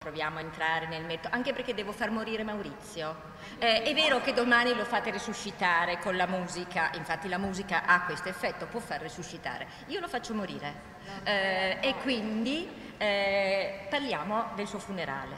Proviamo a entrare nel merito, anche perché devo far morire Maurizio. È vero che domani lo fate risuscitare con la musica, infatti la musica ha questo effetto, può far risuscitare. Io lo faccio morire e quindi parliamo del suo funerale.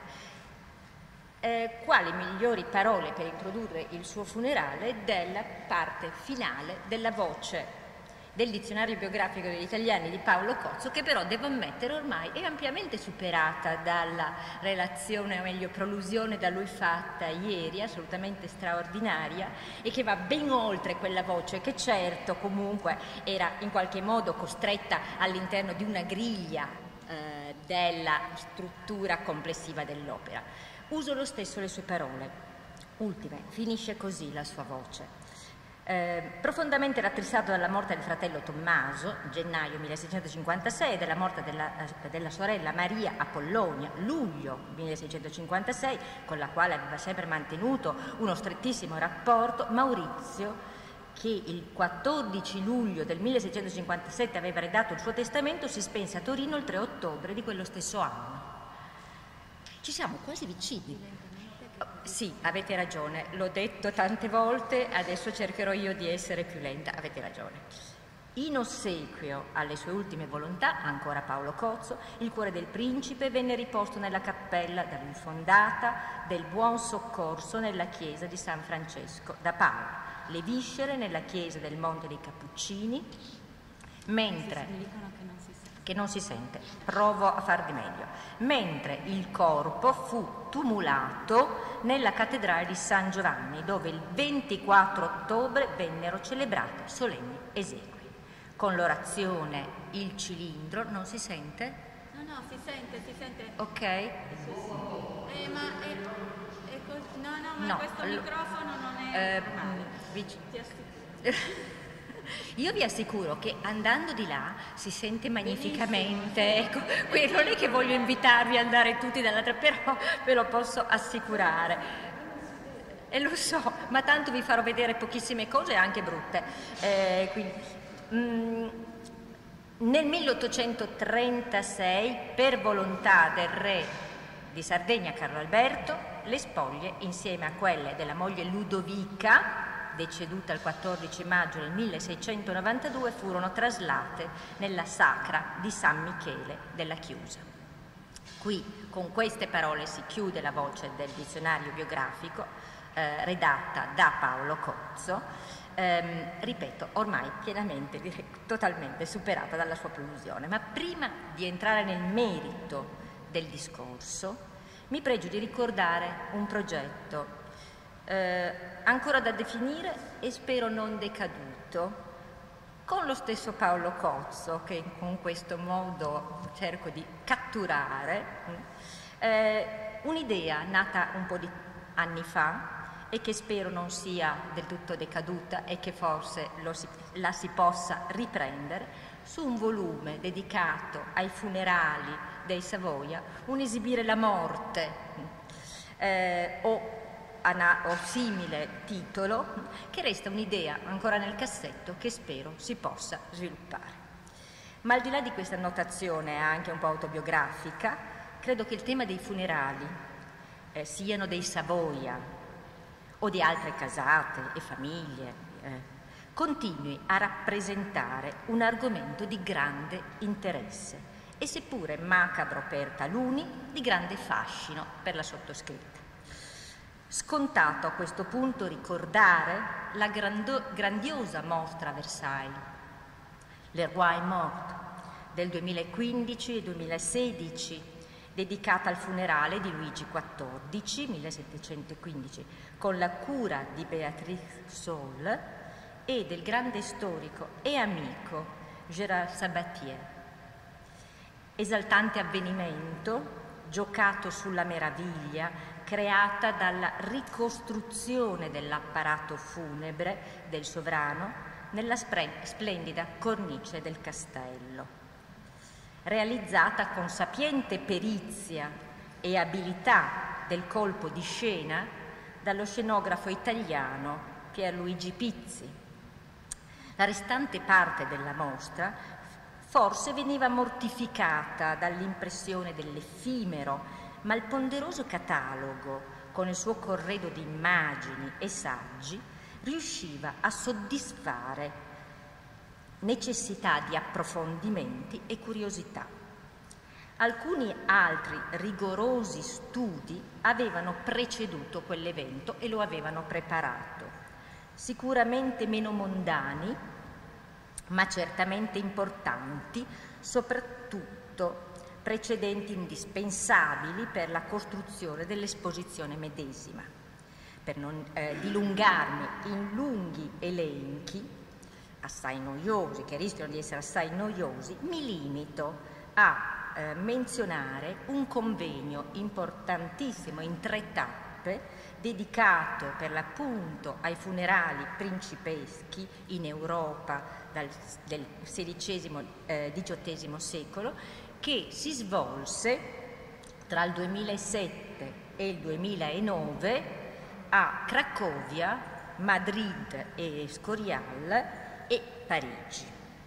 Quali migliori parole per introdurre il suo funerale della parte finale della voce del dizionario biografico degli italiani di Paolo Cozzo, che però devo ammettere ormai è ampiamente superata dalla relazione, o meglio prolusione da lui fatta ieri, assolutamente straordinaria, e che va ben oltre quella voce che certo comunque era in qualche modo costretta all'interno di una griglia della struttura complessiva dell'opera. Uso lo stesso le sue parole. Ultime, finisce così la sua voce. Profondamente rattrissato dalla morte del fratello Tommaso, gennaio 1656, e della morte della sorella Maria Apollonia, luglio 1656, con la quale aveva sempre mantenuto uno strettissimo rapporto, Maurizio, che il 14 luglio del 1657 aveva redatto il suo testamento, si spense a Torino il 3 ottobre di quello stesso anno. Ci siamo quasi vicini. Sì, avete ragione, l'ho detto tante volte, adesso cercherò io di essere più lenta, avete ragione. In ossequio alle sue ultime volontà, ancora Paolo Cozzo, il cuore del principe venne riposto nella cappella da lui fondata del Buon Soccorso nella chiesa di San Francesco da Paolo, le viscere nella chiesa del Monte dei Cappuccini, mentre... che non si sente, provo a far di meglio, mentre il corpo fu tumulato nella cattedrale di San Giovanni, dove il 24 ottobre vennero celebrati solenni esequie. Con l'orazione il cilindro, non si sente? No, si sente. Ok. Ma questo microfono non è Io vi assicuro che andando di là si sente magnificamente, ecco, qui non è che voglio invitarvi ad andare tutti dall'altra, però ve lo posso assicurare. E lo so, ma tanto vi farò vedere pochissime cose anche brutte. Nel 1836, per volontà del re di Sardegna Carlo Alberto, le spoglie, insieme a quelle della moglie Ludovica, deceduta il 14 maggio del 1692, furono traslate nella sacra di San Michele della Chiusa. Qui, con queste parole, si chiude la voce del dizionario biografico redatta da Paolo Cozzo, ripeto, ormai pienamente, direi totalmente superata dalla sua prolusione. Ma prima di entrare nel merito del discorso, mi pregio di ricordare un progetto ancora da definire e spero non decaduto, con lo stesso Paolo Cozzo, che con questo modo cerco di catturare, un'idea nata un po' di anni fa e che spero non sia del tutto decaduta e che forse la si possa riprendere, su un volume dedicato ai funerali dei Savoia, un esibire la morte o simile titolo, che resta un'idea ancora nel cassetto che spero si possa sviluppare. Ma al di là di questa annotazione anche un po' autobiografica, credo che il tema dei funerali, siano dei Savoia o di altre casate e famiglie, continui a rappresentare un argomento di grande interesse e, seppure macabro per taluni, di grande fascino per la sottoscritta. Scontato a questo punto ricordare la grandiosa mostra a Versailles, Le Roi Mort, del 2015 e 2016, dedicata al funerale di Luigi XIV, 1715, con la cura di Béatrice Saul e del grande storico e amico Gérard Sabatier. Esaltante avvenimento, giocato sulla meraviglia creata dalla ricostruzione dell'apparato funebre del sovrano nella splendida cornice del castello, realizzata con sapiente perizia e abilità del colpo di scena dallo scenografo italiano Pierluigi Pizzi. La restante parte della mostra forse veniva mortificata dall'impressione dell'effimero ma il ponderoso catalogo, con il suo corredo di immagini e saggi, riusciva a soddisfare necessità di approfondimenti e curiosità. Alcuni altri rigorosi studi avevano preceduto quell'evento e lo avevano preparato, sicuramente meno mondani, ma certamente importanti, soprattutto precedenti indispensabili per la costruzione dell'esposizione medesima. Per non dilungarmi in lunghi elenchi, assai noiosi, che rischiano di essere assai noiosi, mi limito a menzionare un convegno importantissimo in 3 tappe dedicato per l'appunto ai funerali principeschi in Europa del XVI-XVIII secolo, che si svolse tra il 2007 e il 2009 a Cracovia, Madrid e Escorial e Parigi.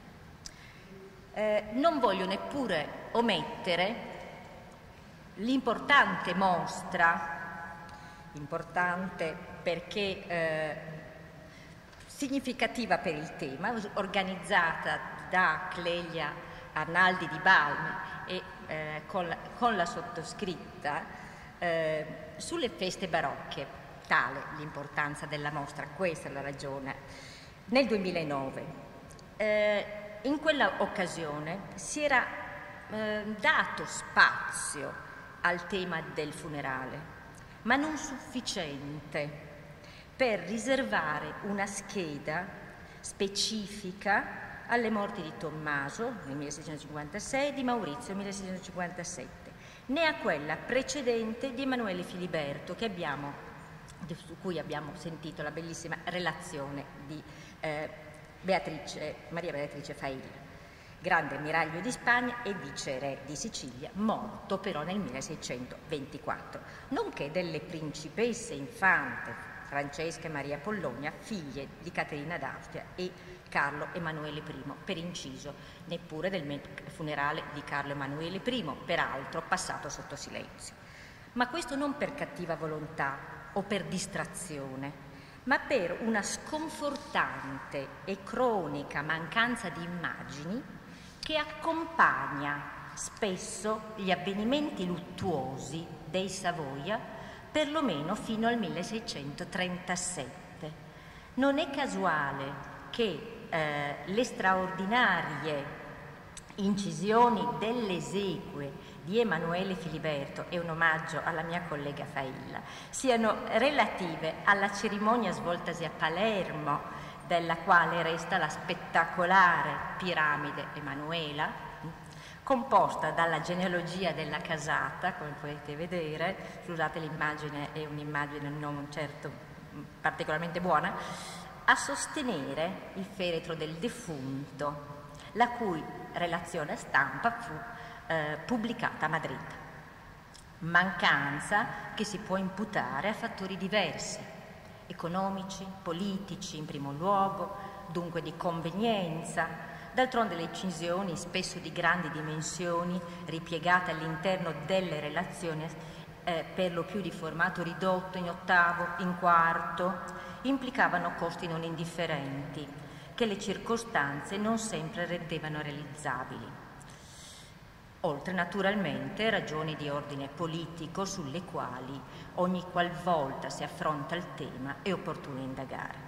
Non voglio neppure omettere l'importante mostra, importante perché significativa per il tema, organizzata da Clelia Arnaldi di Balmi e con la sottoscritta sulle feste barocche. Tale l'importanza della mostra, questa è la ragione. Nel 2009 in quella occasione si era dato spazio al tema del funerale, ma non sufficiente per riservare una scheda specifica alle morti di Tommaso nel 1656 e di Maurizio nel 1657, né a quella precedente di Emanuele Filiberto, su cui abbiamo sentito la bellissima relazione di Maria Beatrice Failla, grande ammiraglio di Spagna e viceré di Sicilia, morto però nel 1624, nonché delle principesse infante Francesca e Maria Pollonia, figlie di Caterina d'Austria e Carlo Emanuele I, per inciso neppure del funerale di Carlo Emanuele I, peraltro passato sotto silenzio. Ma questo non per cattiva volontà o per distrazione, ma per una sconfortante e cronica mancanza di immagini che accompagna spesso gli avvenimenti luttuosi dei Savoia, perlomeno fino al 1637. Non è casuale che le straordinarie incisioni delle esequie di Emanuele Filiberto, e un omaggio alla mia collega Failla, siano relative alla cerimonia svoltasi a Palermo, della quale resta la spettacolare piramide Emanuela, composta dalla genealogia della casata, come potete vedere. Scusate, l'immagine è un'immagine non certo particolarmente buona, a sostenere il feretro del defunto, la cui relazione stampa fu pubblicata a Madrid. Mancanza che si può imputare a fattori diversi, economici, politici in primo luogo, dunque di convenienza. D'altronde le incisioni, spesso di grandi dimensioni, ripiegate all'interno delle relazioni, per lo più di formato ridotto in ottavo, in quarto, implicavano costi non indifferenti, che le circostanze non sempre rendevano realizzabili. Oltre naturalmente ragioni di ordine politico sulle quali ogni qualvolta si affronta il tema è opportuno indagare.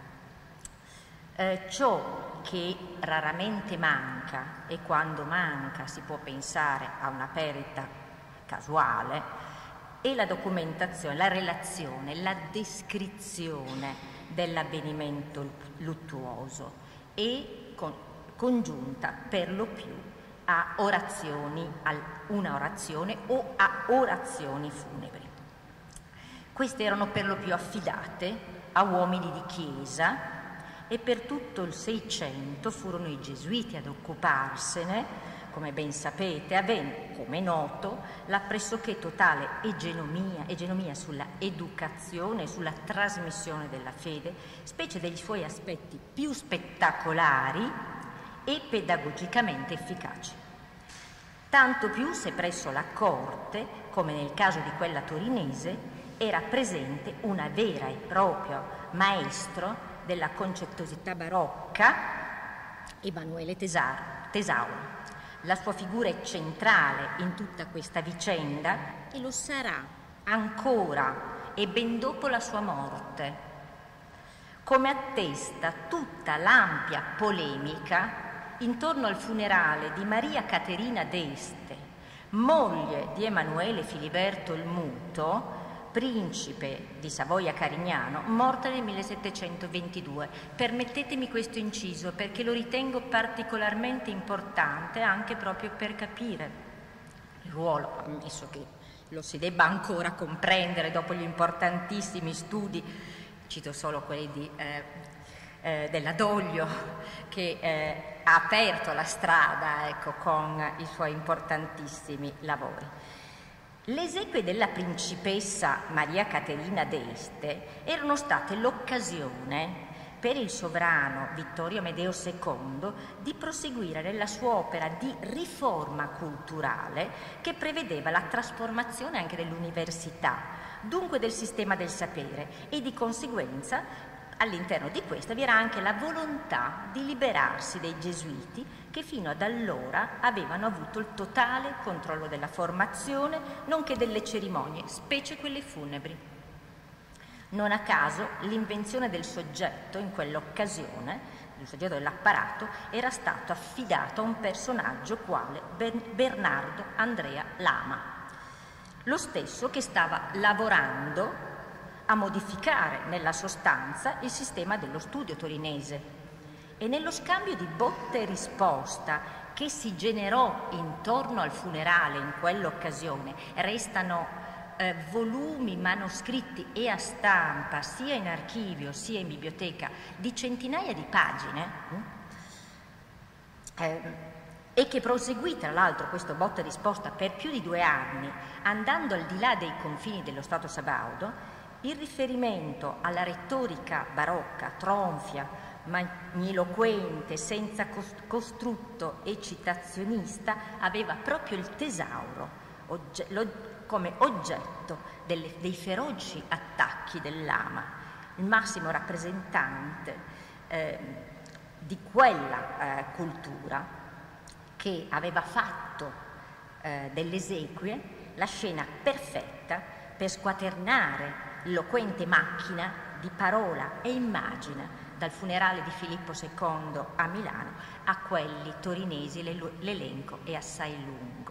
Ciò che raramente manca, e quando manca si può pensare a una perdita casuale, è la documentazione, la relazione, la descrizione dell'avvenimento luttuoso e congiunta per lo più a orazioni, a una orazione o a orazioni funebri. Queste erano per lo più affidate a uomini di chiesa e per tutto il Seicento furono i gesuiti ad occuparsene, come ben sapete, avendo, come noto, la pressoché totale egemonia sulla educazione e sulla trasmissione della fede, specie degli suoi aspetti più spettacolari e pedagogicamente efficaci. Tanto più se presso la corte come nel caso di quella torinese, era presente una vera e propria maestro della concettosità barocca, Emanuele Tesauro. La sua figura è centrale in tutta questa vicenda e lo sarà ancora e ben dopo la sua morte, come attesta tutta l'ampia polemica intorno al funerale di Maria Caterina d'Este, moglie di Emanuele Filiberto il Muto, principe di Savoia-Carignano, morta nel 1722. Permettetemi questo inciso perché lo ritengo particolarmente importante anche proprio per capire il ruolo, ammesso che lo si debba ancora comprendere dopo gli importantissimi studi, cito solo quelli della Doglio, che ha aperto la strada, ecco, con i suoi importantissimi lavori. Le esequie della principessa Maria Caterina d'Este erano state l'occasione per il sovrano Vittorio Amedeo II di proseguire nella sua opera di riforma culturale che prevedeva la trasformazione anche dell'università, dunque del sistema del sapere, e di conseguenza all'interno di questa vi era anche la volontà di liberarsi dei gesuiti che fino ad allora avevano avuto il totale controllo della formazione nonché delle cerimonie, specie quelle funebri. Non a caso l'invenzione del soggetto in quell'occasione, il soggetto dell'apparato, era stato affidato a un personaggio quale Bernardo Andrea Lama, lo stesso che stava lavorando a modificare nella sostanza il sistema dello studio torinese. E nello scambio di botta e risposta che si generò intorno al funerale in quell'occasione restano volumi manoscritti e a stampa sia in archivio sia in biblioteca di centinaia di pagine e che proseguì tra l'altro questo botta e risposta per più di 2 anni, andando al di là dei confini dello Stato sabaudo. Il riferimento alla retorica barocca, tronfia, magniloquente, senza costrutto e citazionista, aveva proprio il Tesauro come oggetto dei feroci attacchi del Lama, il massimo rappresentante di quella cultura che aveva fatto delle esequie la scena perfetta per squaternare l'eloquente macchina di parola e immagine dal funerale di Filippo II a Milano a quelli torinesi. L'elenco è assai lungo.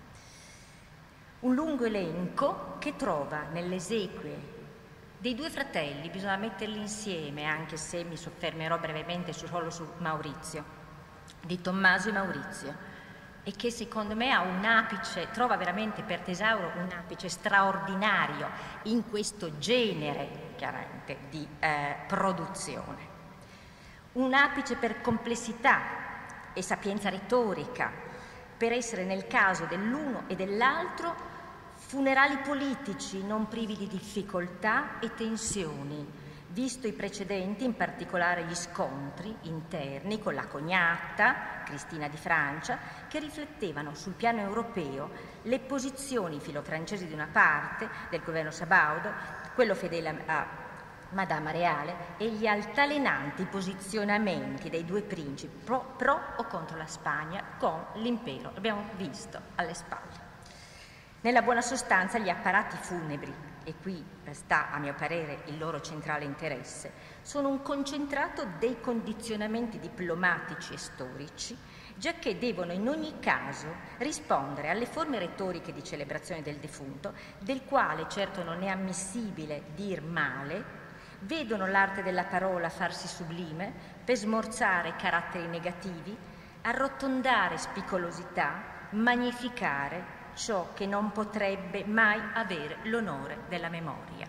Un lungo elenco che trova nelle esequie dei 2 fratelli, bisogna metterli insieme anche se mi soffermerò brevemente solo su Maurizio, di Tommaso e Maurizio, e che secondo me ha un apice, trova veramente per Tesauro un apice straordinario in questo genere chiaramente di produzione. Un apice per complessità e sapienza retorica, per essere nel caso dell'uno e dell'altro funerali politici non privi di difficoltà e tensioni, visto i precedenti, in particolare gli scontri interni con la cognata Cristina di Francia, che riflettevano sul piano europeo le posizioni filofrancesi di una parte del governo sabaudo, quello fedele a Madama Reale, e gli altalenanti posizionamenti dei 2 principi pro o contro la Spagna con l'impero, l'abbiamo visto alle spalle. Nella buona sostanza gli apparati funebri, e qui sta a mio parere il loro centrale interesse, sono un concentrato dei condizionamenti diplomatici e storici, giacché devono in ogni caso rispondere alle forme retoriche di celebrazione del defunto, del quale certo non è ammissibile dir male, vedono l'arte della parola farsi sublime per smorzare caratteri negativi, arrotondare spicolosità, magnificare ciò che non potrebbe mai avere l'onore della memoria.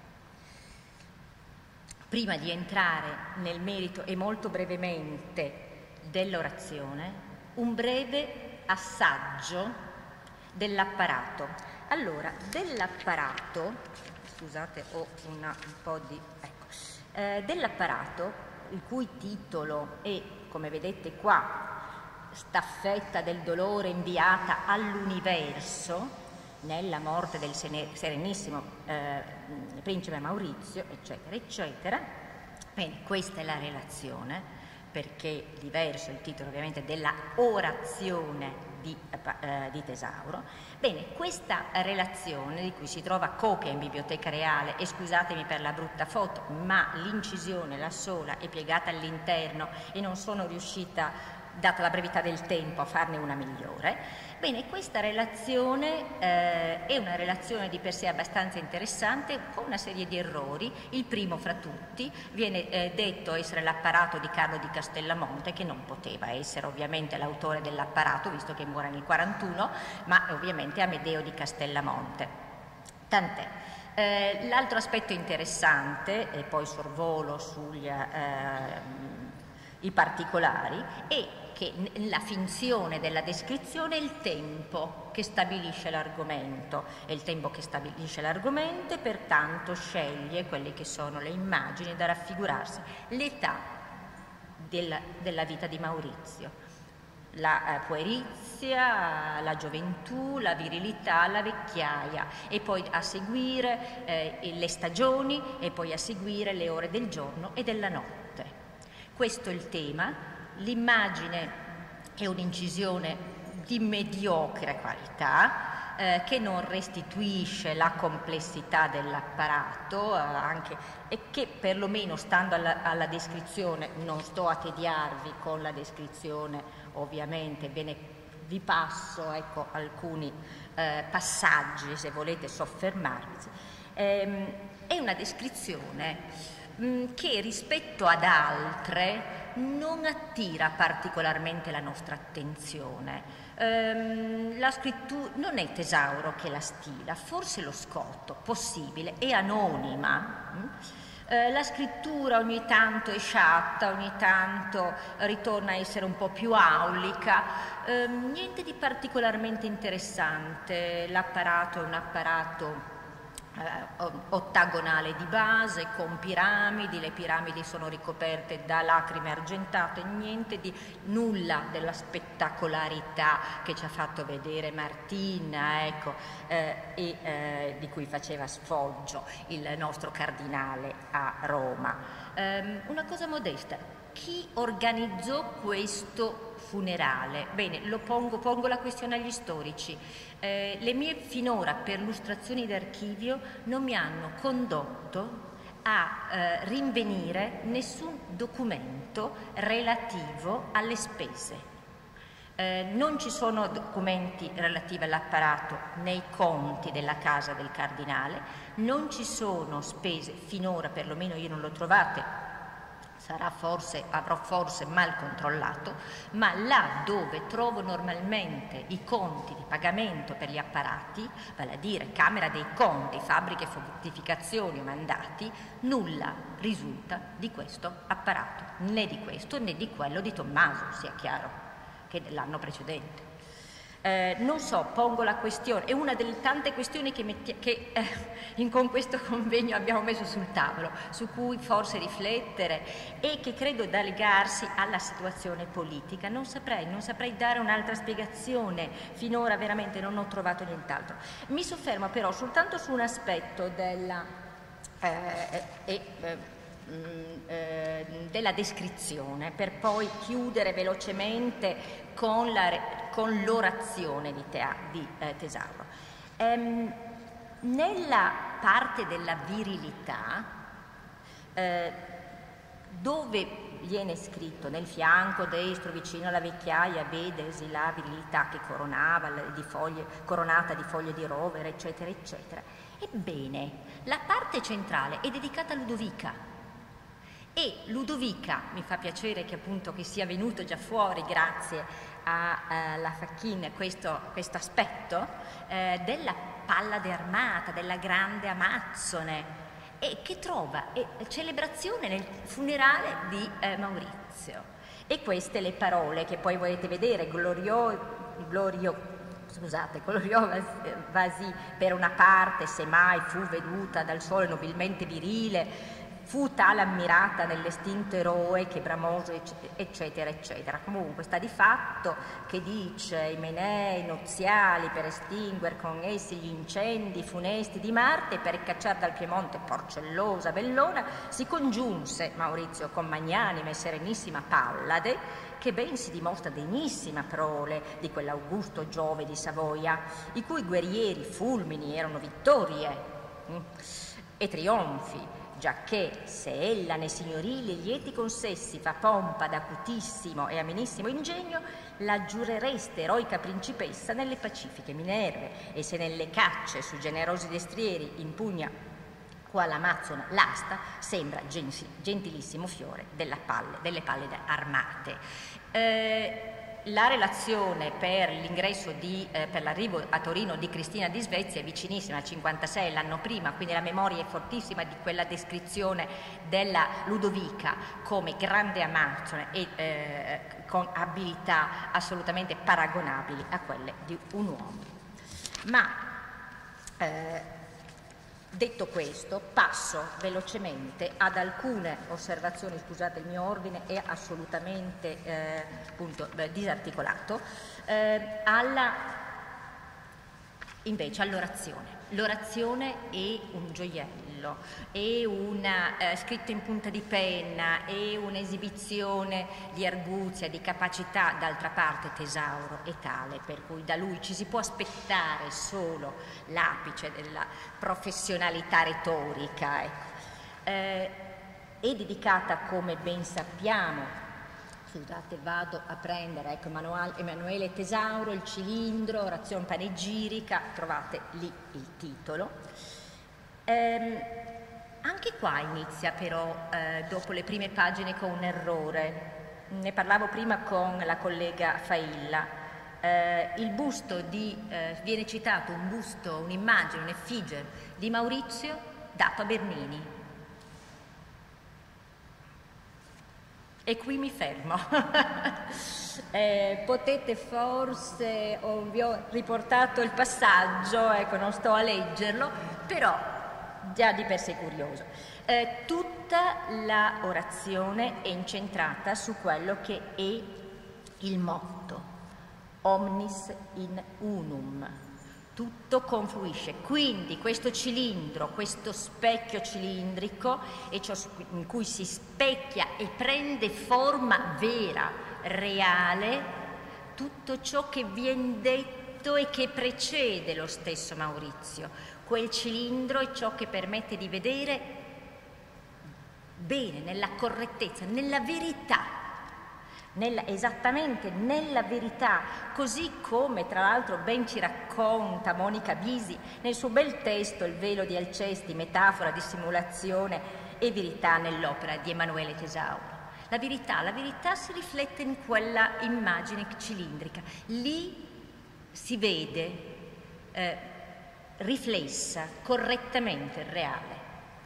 Prima di entrare nel merito e molto brevemente dell'orazione, un breve assaggio dell'apparato. Allora, dell'apparato, scusate, ho un po' di... dell'apparato, il cui titolo è, come vedete qua, Staffetta del dolore inviata all'universo, nella morte del serenissimo principe Maurizio, eccetera, eccetera. Bene, questa è la relazione, perché diverso il titolo ovviamente della orazione di Tesauro. Bene, questa relazione, di cui si trova copia in Biblioteca Reale, e scusatemi per la brutta foto, ma l'incisione, la sola, è piegata all'interno e non sono riuscita, data la brevità del tempo, a farne una migliore. Bene, questa relazione è una relazione di per sé abbastanza interessante, con una serie di errori. Il primo fra tutti viene detto essere l'apparato di Carlo di Castellamonte, che non poteva essere ovviamente l'autore dell'apparato, visto che muore nel 41, ma ovviamente Amedeo di Castellamonte. Tant'è. L'altro aspetto interessante, e poi sorvolo sugli i particolari, è che la finzione della descrizione è il tempo che stabilisce l'argomento, è il tempo che stabilisce l'argomento, e pertanto sceglie quelle che sono le immagini da raffigurarsi, l'età della vita di Maurizio, la puerizia, la gioventù, la virilità, la vecchiaia, e poi a seguire le stagioni, e poi a seguire le ore del giorno e della notte. Questo è il tema. L'immagine è un'incisione di mediocre qualità, che non restituisce la complessità dell'apparato, e che perlomeno, stando alla descrizione, non sto a tediarvi con la descrizione ovviamente, vi passo alcuni passaggi se volete soffermarvi. È una descrizione che rispetto ad altre non attira particolarmente la nostra attenzione. La scrittura non è Tesauro che la stila, forse lo Scotto, possibile, è anonima. La scrittura ogni tanto è sciatta, ogni tanto ritorna a essere un po' più aulica, niente di particolarmente interessante. L'apparato è un apparato ottagonale di base, con piramidi, le piramidi sono ricoperte da lacrime argentate, nulla della spettacolarità che ci ha fatto vedere Martina, di cui faceva sfoggio il nostro cardinale a Roma. Una cosa modesta. Chi organizzò questo funerale? Bene, pongo la questione agli storici. Le mie finora perlustrazioni d'archivio non mi hanno condotto a rinvenire nessun documento relativo alle spese. Non ci sono documenti relativi all'apparato nei conti della casa del cardinale, non ci sono spese, finora perlomeno io non l'ho trovate, avrò forse mal controllato, ma là dove trovo normalmente i conti di pagamento per gli apparati, vale a dire Camera dei Conti, fabbriche, fortificazioni o mandati, nulla risulta di questo apparato, né di questo né di quello di Tommaso, sia chiaro, che dell'anno precedente. Non so, pongo la questione, è una delle tante questioni che con questo convegno abbiamo messo sul tavolo, su cui forse riflettere, e che credo da legarsi alla situazione politica. Non saprei dare un'altra spiegazione, finora veramente non ho trovato nient'altro. Mi soffermo però soltanto su un aspetto della descrizione, per poi chiudere velocemente con l'orazione di Tesauro. Nella parte della virilità, dove viene scritto nel fianco destro vicino alla vecchiaia, vedesi la virilità che coronata di foglie di rovere, eccetera, eccetera. Ebbene, la parte centrale è dedicata a Ludovica. E Ludovica, mi fa piacere che appunto che sia venuto già fuori grazie alla Facchin questo aspetto della Pallade armata, della grande Amazzone, e che trova celebrazione nel funerale di Maurizio. E queste le parole che poi volete vedere, Glorio Vasì per una parte, se mai fu veduta dal sole nobilmente virile, fu tal ammirata nell'estinto eroe che bramoso, eccetera, eccetera. Comunque sta di fatto che dice: i menei noziali per estinguer con essi gli incendi funesti di Marte, per cacciar dal Piemonte porcellosa Bellona, si congiunse Maurizio con magnanima e serenissima Pallade, che ben si dimostra degnissima prole di quell'augusto Giove di Savoia, i cui guerrieri fulmini erano vittorie e trionfi, giacché se ella ne signorili e lieti consessi fa pompa d'acutissimo e amenissimo ingegno, la giurereste eroica principessa nelle pacifiche Minerve, e se nelle cacce su generosi destrieri impugna qual Amazzona l'asta, sembra gentilissimo fiore delle pallide armate. La relazione per l'ingresso per l'arrivo a Torino di Cristina di Svezia è vicinissima al 56, l'anno prima, quindi la memoria è fortissima di quella descrizione della Ludovica come grande amazzone e con abilità assolutamente paragonabili a quelle di un uomo. Ma detto questo, passo velocemente ad alcune osservazioni, scusate il mio ordine è assolutamente disarticolato, invece all'orazione. L'orazione è un gioiello, è scritto in punta di penna, è un'esibizione di arguzia, di capacità. D'altra parte Tesauro è tale per cui da lui ci si può aspettare solo l'apice della professionalità retorica. È dedicata, come ben sappiamo, scusate, vado a prendere, ecco, Emanuele Tesauro, il cilindro, orazione panegirica, trovate lì il titolo. Anche qua inizia però, dopo le prime pagine, con un errore. Ne parlavo prima con la collega Failla. Il busto viene citato un busto, un'immagine, un'effigie di Maurizio dato a Bernini. E qui mi fermo. Potete forse, vi ho riportato il passaggio, ecco, non sto a leggerlo, però già di per sé curioso. Tutta la orazione è incentrata su quello che è il motto, omnis in unum. Tutto confluisce, quindi questo cilindro, questo specchio cilindrico è ciò in cui si specchia e prende forma vera, reale, tutto ciò che viene detto e che precede lo stesso Maurizio. Quel cilindro è ciò che permette di vedere bene, nella correttezza, nella verità. Esattamente nella verità, così come tra l'altro ben ci racconta Monica Bisi nel suo bel testo Il velo di Alcesti, metafora, dissimulazione e verità, nell'opera di Emanuele Tesauro. La verità si riflette in quella immagine cilindrica, lì si vede riflessa correttamente il reale,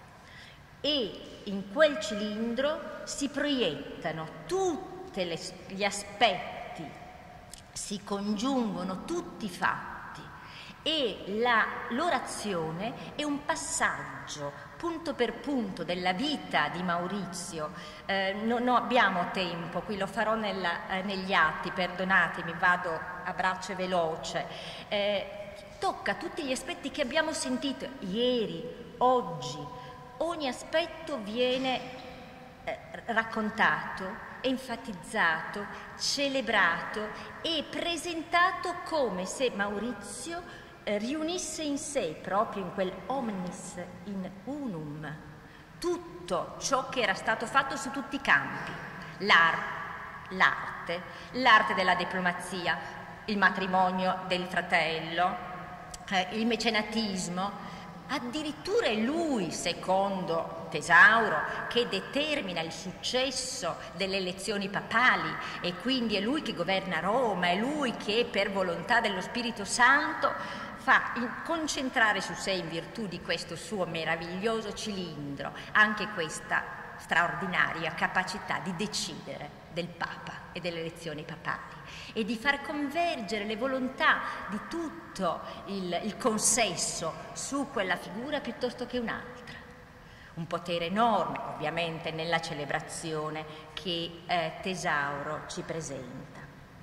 e in quel cilindro si proiettano tutti gli aspetti, si congiungono tutti i fatti, e l'orazione è un passaggio punto per punto della vita di Maurizio. Non abbiamo tempo, qui lo farò negli atti, perdonatemi, vado a braccio veloce. Tocca tutti gli aspetti che abbiamo sentito ieri, oggi. Ogni aspetto viene raccontato, enfatizzato, celebrato e presentato come se Maurizio riunisse in sé, proprio in quel omnis in unum, tutto ciò che era stato fatto su tutti i campi: l'arte della diplomazia, il matrimonio del fratello, il mecenatismo. Addirittura è lui, secondo Tesauro, che determina il successo delle elezioni papali, e quindi è lui che governa Roma, è lui che per volontà dello Spirito Santo fa concentrare su sé, in virtù di questo suo meraviglioso cilindro, anche questa straordinaria capacità di decidere del Papa e delle elezioni papali, e di far convergere le volontà di tutto il consesso su quella figura piuttosto che un'altra. un potere enorme, ovviamente, nella celebrazione che Tesauro ci presenta.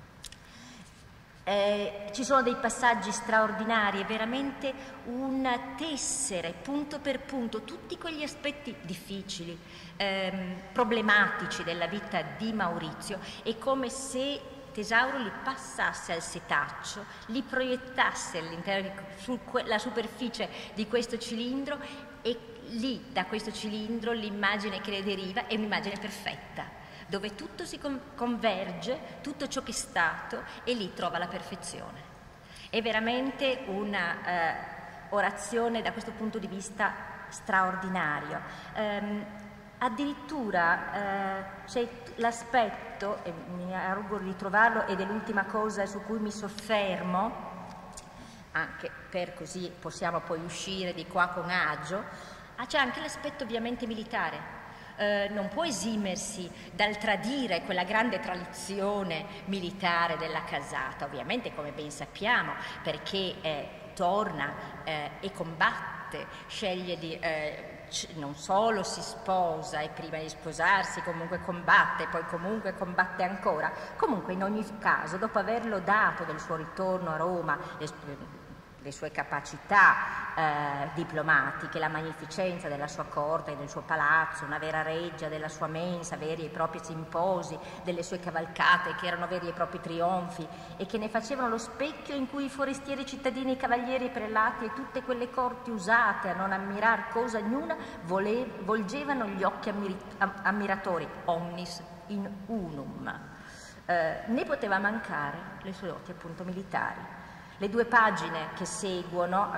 Ci sono dei passaggi straordinari, è veramente un tessere punto per punto tutti quegli aspetti difficili, problematici della vita di Maurizio. È come se Tesauro li passasse al setaccio, li proiettasse all'interno sulla superficie di questo cilindro, e lì da questo cilindro l'immagine che ne deriva è un'immagine perfetta, dove tutto si converge, tutto ciò che è stato, e lì trova la perfezione. È veramente una orazione da questo punto di vista straordinario. Addirittura c'è l'aspetto, e mi auguro di trovarlo, ed è l'ultima cosa su cui mi soffermo, anche per così possiamo poi uscire di qua con agio, c'è anche l'aspetto ovviamente militare. Non può esimersi dal tradire quella grande tradizione militare della casata, ovviamente, come ben sappiamo, perché torna e combatte, sceglie di non solo si sposa, e prima di sposarsi comunque combatte, poi comunque combatte ancora. Comunque, in ogni caso, dopo averlo dato del suo ritorno a Roma, le sue capacità diplomatiche, la magnificenza della sua corte e del suo palazzo, una vera reggia della sua mensa, veri e propri simposi, delle sue cavalcate che erano veri e propri trionfi e che ne facevano lo specchio in cui i forestieri cittadini, i cavalieri, i prelati e tutte quelle corti usate a non ammirar cosa niuna volgevano gli occhi ammiratori, omnis in unum. Ne poteva mancare le sue doti appunto militari. Le 2 pagine che seguono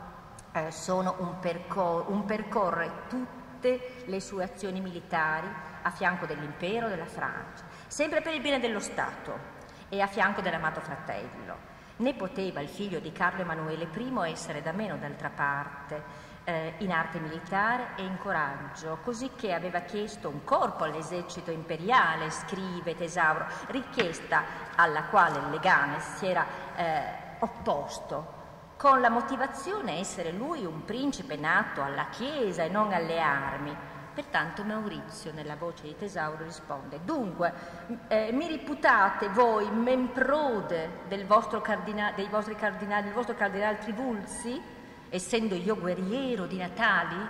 sono un percorrere tutte le sue azioni militari a fianco dell'impero della Francia, sempre per il bene dello Stato e a fianco dell'amato fratello. Ne poteva il figlio di Carlo Emanuele I essere da meno d'altra parte in arte militare e in coraggio, così che aveva chiesto un corpo all'esercito imperiale, scrive Tesauro, richiesta alla quale il legame si era opposto, con la motivazione essere lui un principe nato alla Chiesa e non alle armi. Pertanto Maurizio, nella voce di Tesauro, risponde: dunque mi riputate voi memprode dei vostri cardinali, del vostro cardinale Trivulzi, essendo io guerriero di Natali?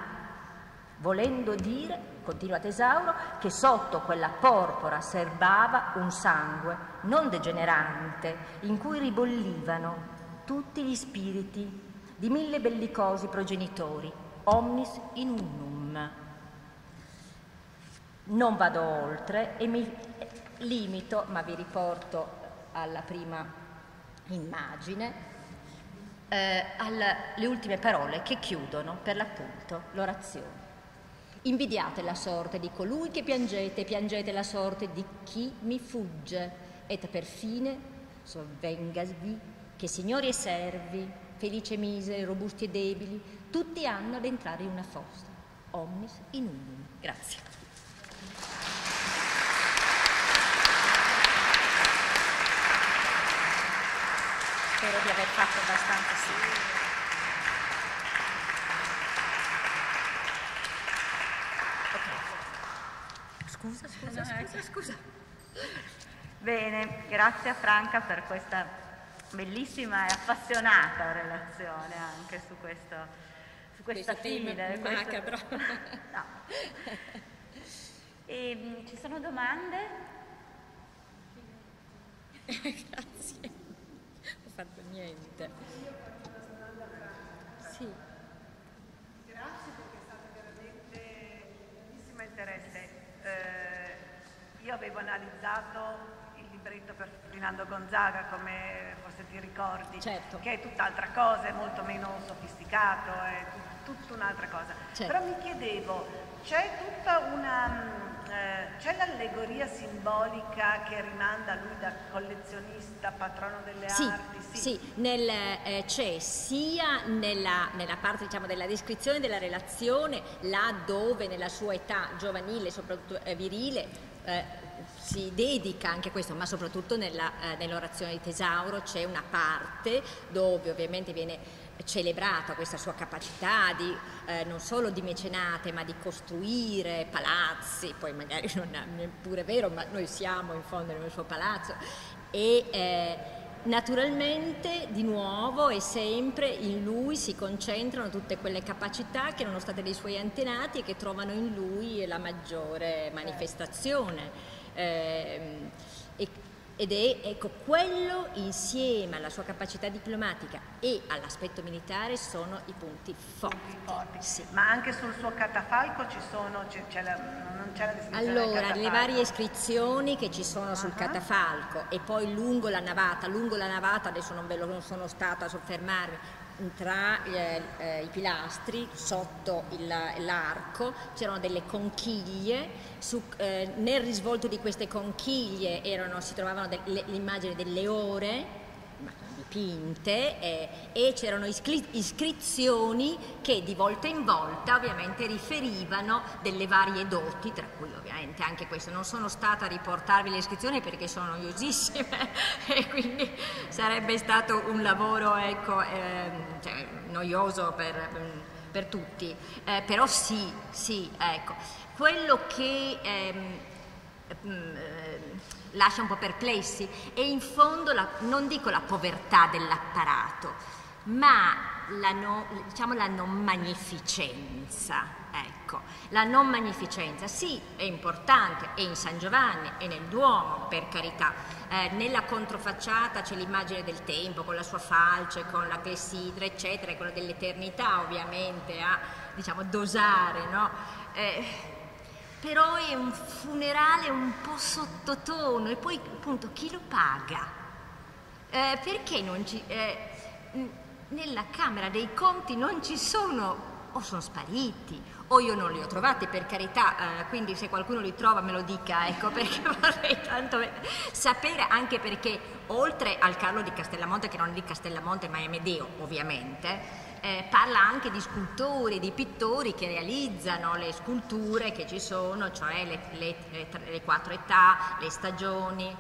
Volendo dire, continua Tesauro, che sotto quella porpora serbava un sangue non degenerante, in cui ribollivano tutti gli spiriti di 1000 bellicosi progenitori, omnis in unum. Non vado oltre e mi limito, ma vi riporto alla prima immagine, alle ultime parole che chiudono per l'appunto l'orazione. Invidiate la sorte di colui che piangete, piangete la sorte di chi mi fugge, et per fine sovvengavi che signori e servi, felici e miseri, robusti e debili, tutti hanno ad entrare in una fossa, omnis in unum. Grazie. Spero di aver fatto abbastanza sì. Scusa. Bene, grazie a Franca per questa bellissima e appassionata relazione anche su questa fine. Macabro. No. E, ci sono domande? Grazie. Non ho fatto niente. Sì. Grazie perché è stato veramente di grandissimo interesse. Io avevo analizzato il libretto per Ferdinando Gonzaga, come forse ti ricordi, certo, che è tutt'altra cosa, è molto meno sofisticato, è tutta un'altra cosa. Certo. Però mi chiedevo, c'è l'allegoria simbolica che rimanda a lui da collezionista, patrono delle arti? Sì, c'è sia nella parte, diciamo, della descrizione della relazione, là dove nella sua età giovanile, soprattutto virile, si dedica anche a questo, ma soprattutto nell'orazione di Tesauro c'è una parte dove ovviamente viene celebrata questa sua capacità di non solo di mecenate, ma di costruire palazzi, poi magari non è neppure vero, ma noi siamo in fondo nel suo palazzo, e naturalmente di nuovo e sempre in lui si concentrano tutte quelle capacità che erano state dei suoi antenati e che trovano in lui la maggiore manifestazione. Ed è, ecco, quello insieme alla sua capacità diplomatica e all'aspetto militare sono i punti forti. Sì. Ma anche sul suo catafalco ci sono, non c'è la descrizione del allora, catafalco. le varie iscrizioni che ci sono sul catafalco e poi lungo la navata adesso non sono stata a soffermarmi, tra i pilastri, sotto l'arco, c'erano delle conchiglie, nel risvolto di queste conchiglie si trovavano l'immagine delle ore dipinte e c'erano iscrizioni che di volta in volta ovviamente riferivano delle varie doti, tra cui ovviamente anche queste. Non sono stata a riportarvi le iscrizioni perché sono noiosissime e quindi sarebbe stato un lavoro noioso per tutti, però sì, ecco. Quello che lascia un po' perplessi e in fondo non dico la povertà dell'apparato, ma la non magnificenza, ecco, la non magnificenza. Sì, è importante, è in San Giovanni e nel Duomo, per carità. Nella controfacciata c'è l'immagine del tempo con la sua falce, con la clessidra, eccetera, e quello dell'eternità ovviamente a, dosare, no? Però è un funerale un po' sottotono e poi appunto chi lo paga? Perché non ci... nella Camera dei Conti non ci sono, o sono spariti, o io non li ho trovati, per carità, quindi se qualcuno li trova me lo dica, ecco, perché vorrei tanto sapere, anche perché oltre al Carlo di Castellamonte, che non è di Castellamonte ma è Amedeo ovviamente, parla anche di scultori, di pittori che realizzano le sculture che ci sono, cioè le 4 età, le stagioni.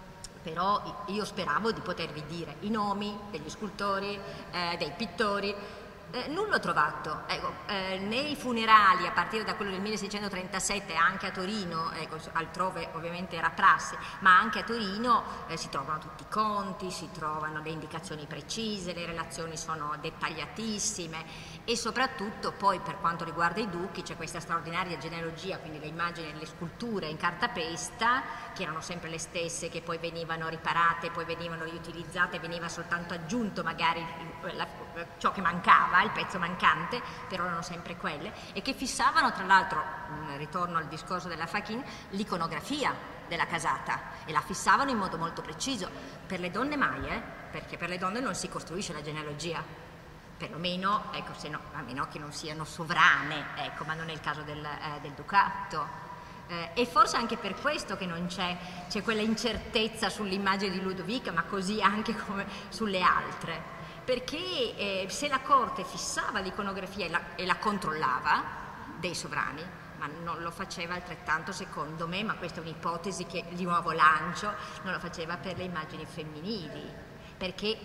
Però io speravo di potervi dire i nomi degli scultori, dei pittori. Non l'ho trovato, ecco, nei funerali a partire da quello del 1637 anche a Torino, ecco, altrove ovviamente era prassi, ma anche a Torino si trovano tutti i conti, si trovano le indicazioni precise, le relazioni sono dettagliatissime e soprattutto poi per quanto riguarda i duchi c'è questa straordinaria genealogia, quindi le immagini, le sculture in cartapesta che erano sempre le stesse, che poi venivano riparate, poi venivano riutilizzate, veniva soltanto aggiunto magari ciò che mancava, il pezzo mancante, però erano sempre quelle, e che fissavano tra l'altro, ritorno al discorso della Fachin, l'iconografia della casata, e la fissavano in modo molto preciso. Per le donne mai, perché per le donne non si costruisce la genealogia, perlomeno, ecco, a meno che non siano sovrane, ecco, ma non è il caso del ducato. E forse anche per questo che non c'è quella incertezza sull'immagine di Ludovica, ma così anche come sulle altre. Perché se la corte fissava l'iconografia e la controllava dei sovrani, ma non lo faceva altrettanto secondo me, ma questa è un'ipotesi che di nuovo lancio, non lo faceva per le immagini femminili, perché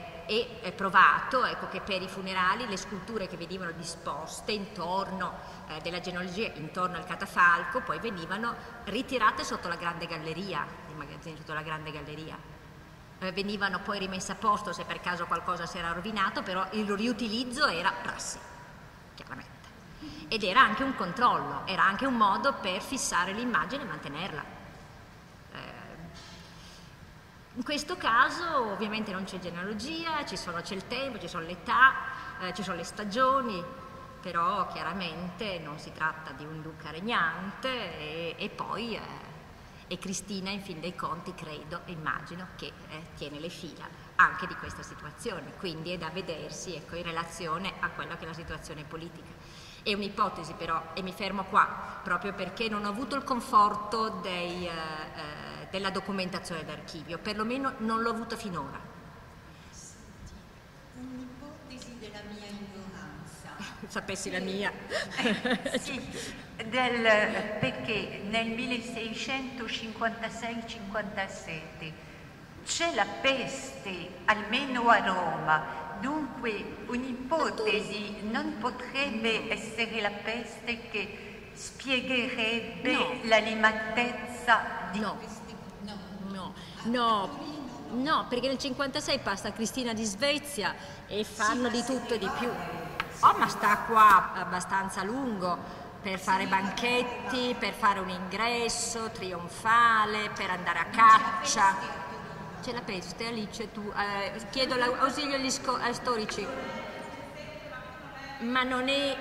è provato, ecco, che per i funerali le sculture che venivano disposte intorno della genealogia, intorno al catafalco, poi venivano ritirate sotto la grande galleria, i magazzini sotto la grande galleria. Venivano poi rimesse a posto se per caso qualcosa si era rovinato, però il riutilizzo era prassi, chiaramente. Ed era anche un controllo, era anche un modo per fissare l'immagine e mantenerla. In questo caso ovviamente non c'è genealogia, c'è il tempo, ci sono l'età, ci sono le stagioni, però chiaramente non si tratta di un duca regnante e poi... E Cristina, in fin dei conti, credo e immagino che tiene le fila anche di questa situazione, quindi è da vedersi, ecco, in relazione a quella che è la situazione politica. È un'ipotesi però, e mi fermo qua, proprio perché non ho avuto il conforto della documentazione d'archivio, perlomeno non l'ho avuto finora. Un'ipotesi della mia ignoranza. Sapessi la mia. Sì. Perché nel 1656-57 c'è la peste, almeno a Roma, Dunque un'ipotesi non potrebbe essere la peste che spiegherebbe l'animatezza di questi... No, perché nel 56 passa Cristina di Svezia e fanno di tutto e di più. Oh, ma sta qua abbastanza a lungo per fare banchetti, per fare un ingresso trionfale, per andare a caccia. C'è la peste, Alice, tu chiedo l'ausilio agli storici. Ma non è...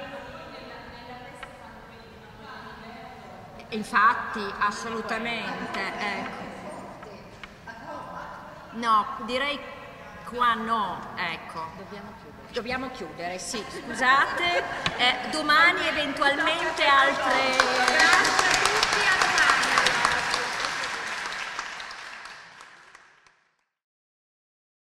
Infatti, assolutamente, ecco. No, direi qua no, ecco. Dobbiamo chiudere, sì, scusate. Domani eventualmente altre... Grazie a tutti.